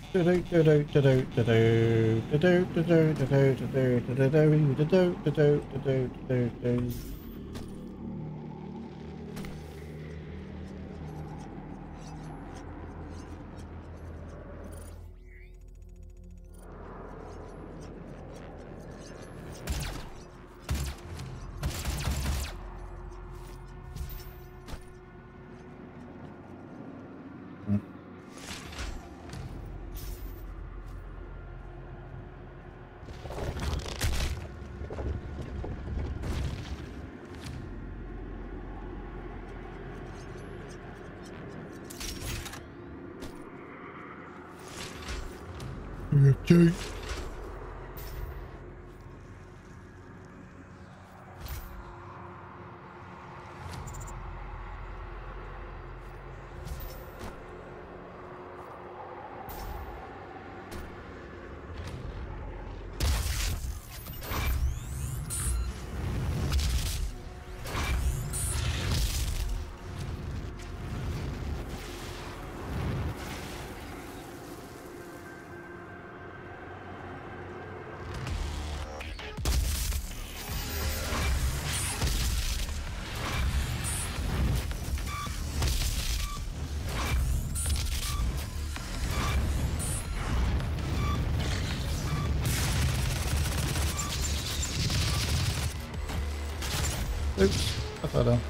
Okay. Oops, I fell down.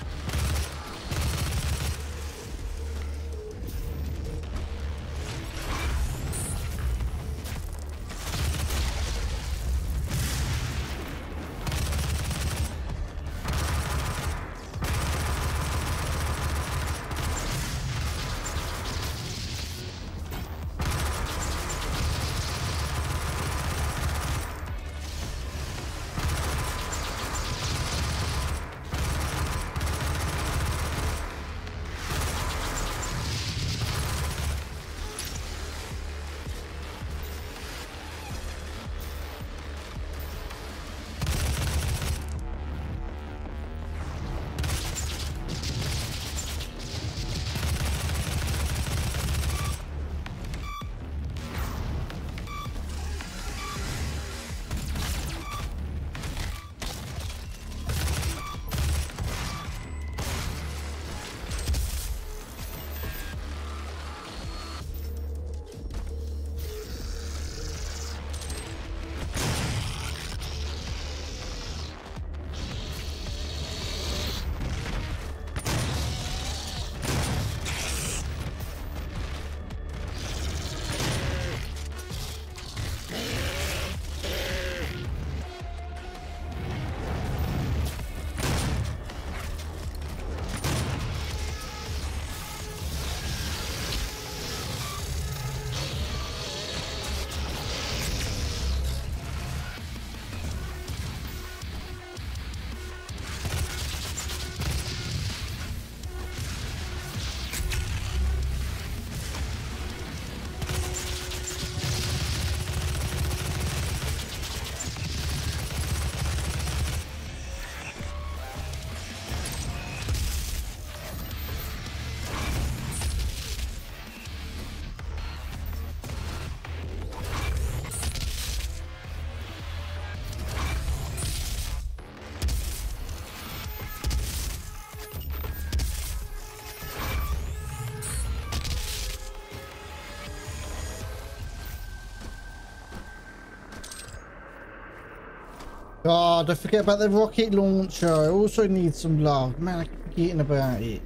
God, don't forget about the rocket launcher. I also need some love. Man, I keep forgetting about it.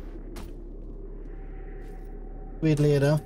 Weird leader.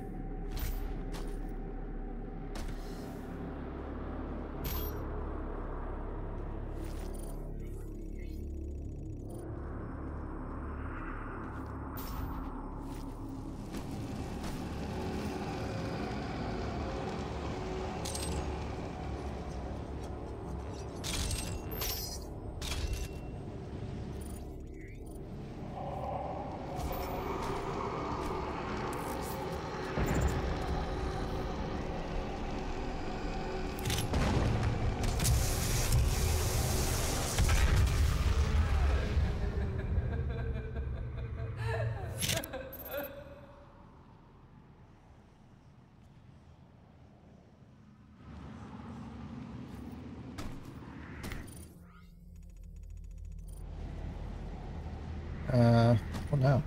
What now?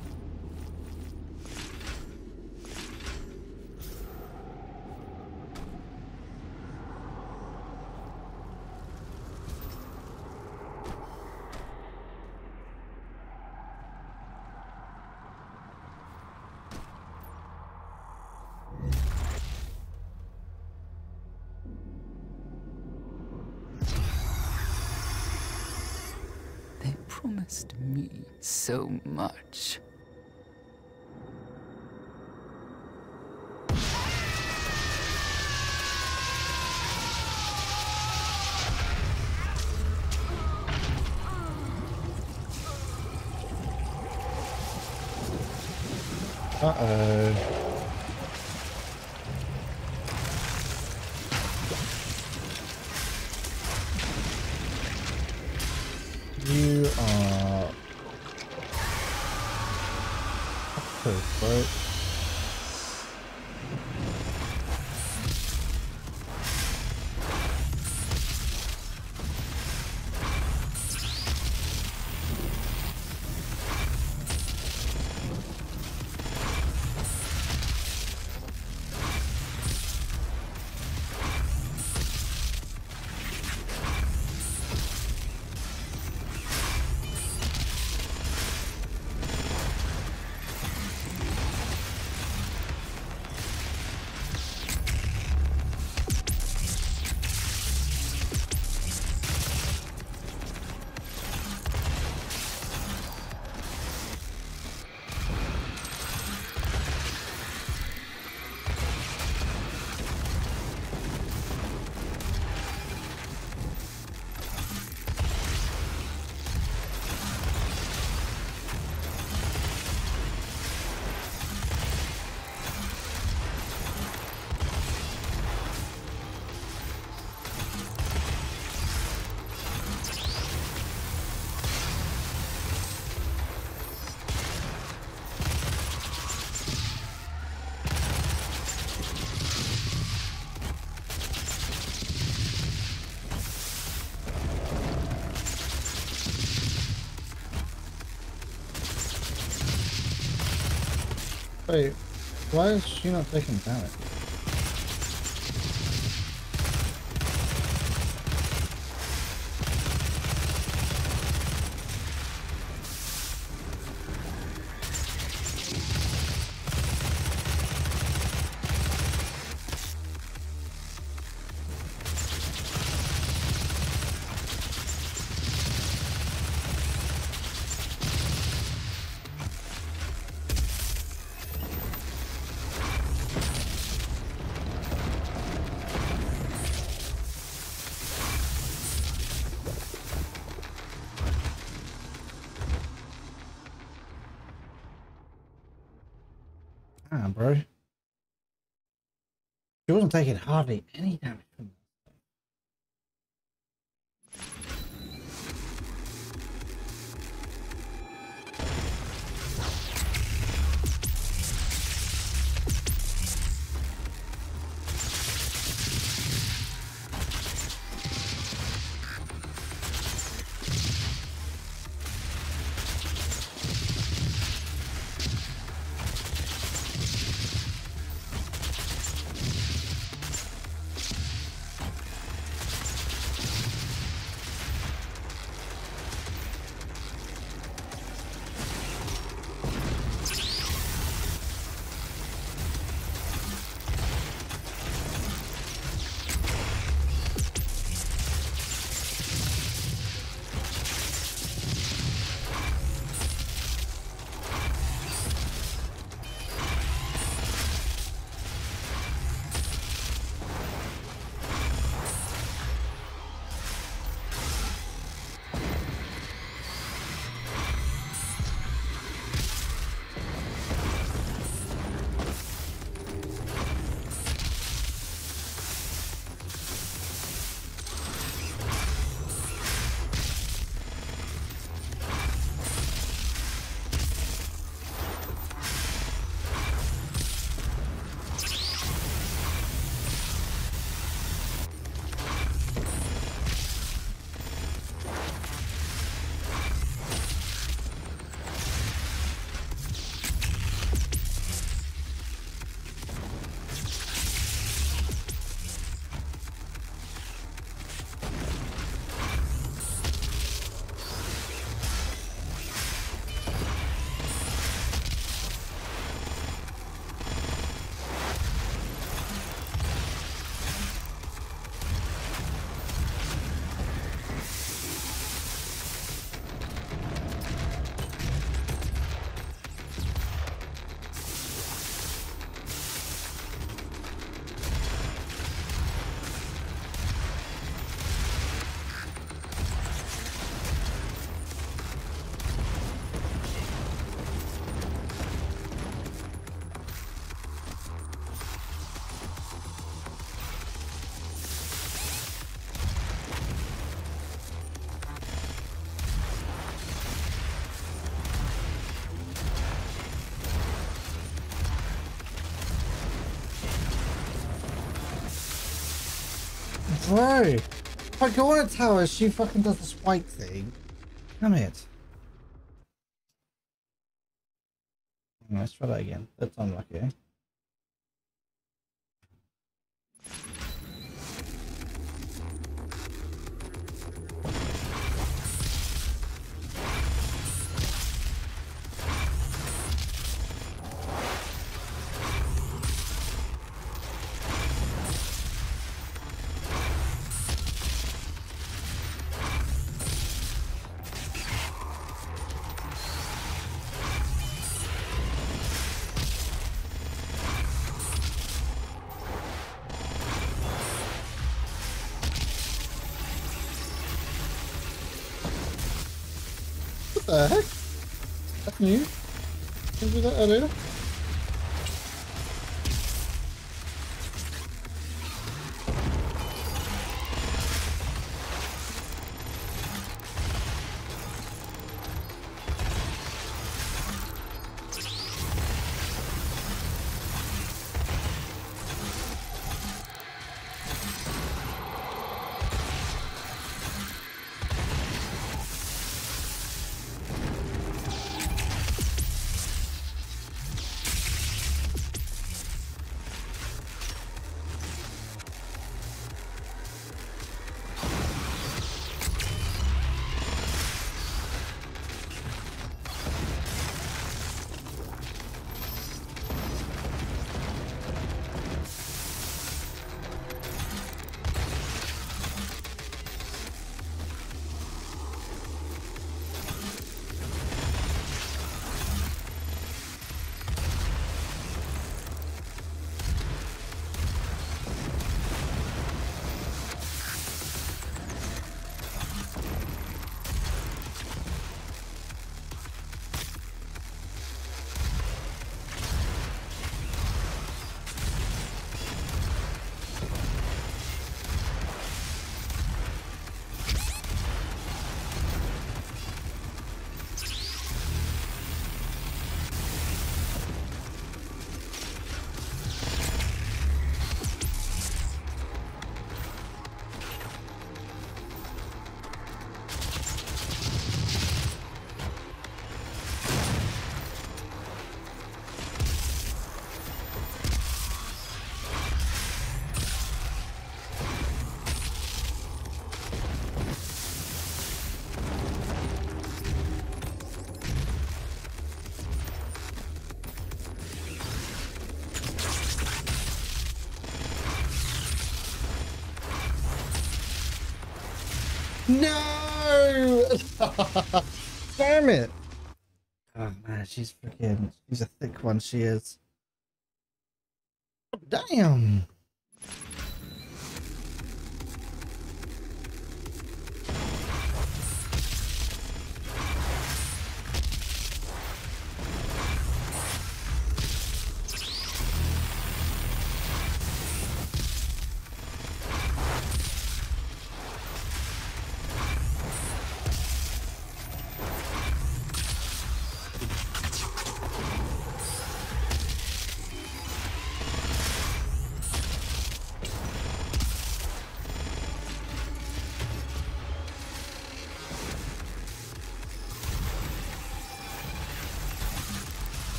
They promised me so much. Uh-oh. You are... right? Wait, why is she not taking damage? Ah, bro. She wasn't taking hardly any damage from that. Bro, if I go on a tower, she fucking does the spike thing. Damn it. Let's try that again. That's unlucky. What the heck? That's new. Can you do that earlier? No! Damn it! Oh man, she's a thick one, she is. Damn!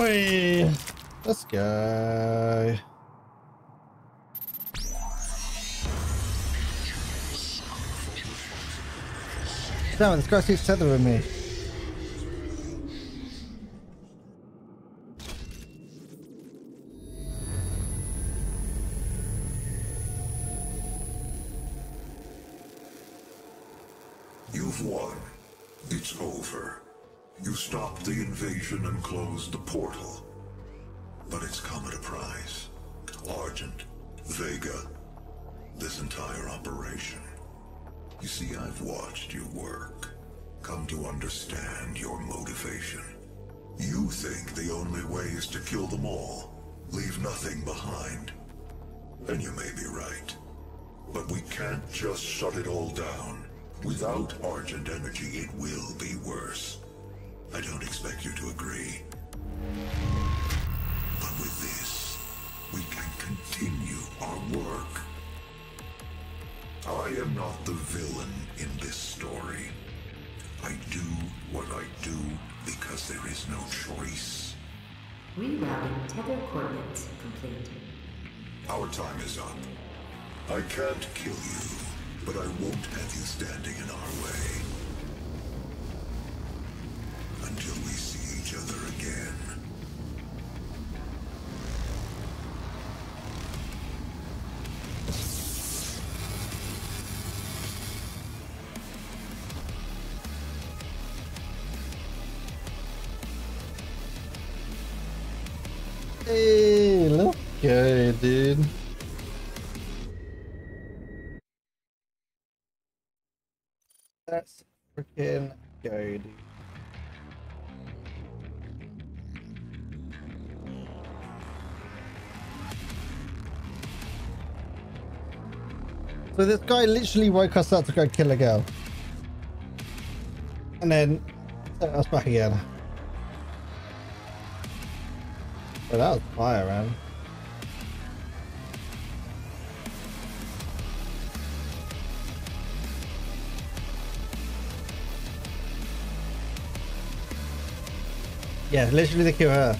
Oi! Let's go. Damn it, this guy keeps tethering me. You've won. It's over. You stopped the invasion and closed the portal. But it's come at a price. Argent, Vega, this entire operation. You see, I've watched you work. Come to understand your motivation. You think the only way is to kill them all, leave nothing behind. And you may be right. But we can't just shut it all down. Without Argent energy, it will be worse. I don't expect you to agree. But with this, we can continue our work. I am not the villain in this story. I do what I do because there is no choice. Rerouting tether coordinates complete. Our time is up. I can't kill you, but I won't have you standing in our way. Until we see each other again. Hey, let's go, dude. Let's freaking go, dude. So this guy literally woke us up to go kill a girl. And then sent us back again. Well, that was fire, man. Yeah, literally they kill her.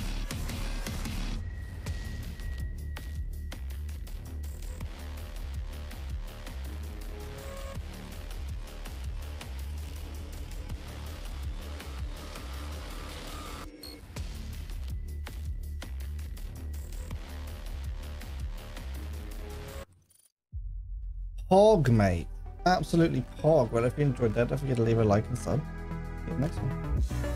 Pog, mate. Absolutely pog. Well, if you enjoyed that, don't forget to leave a like and sub. See you next one.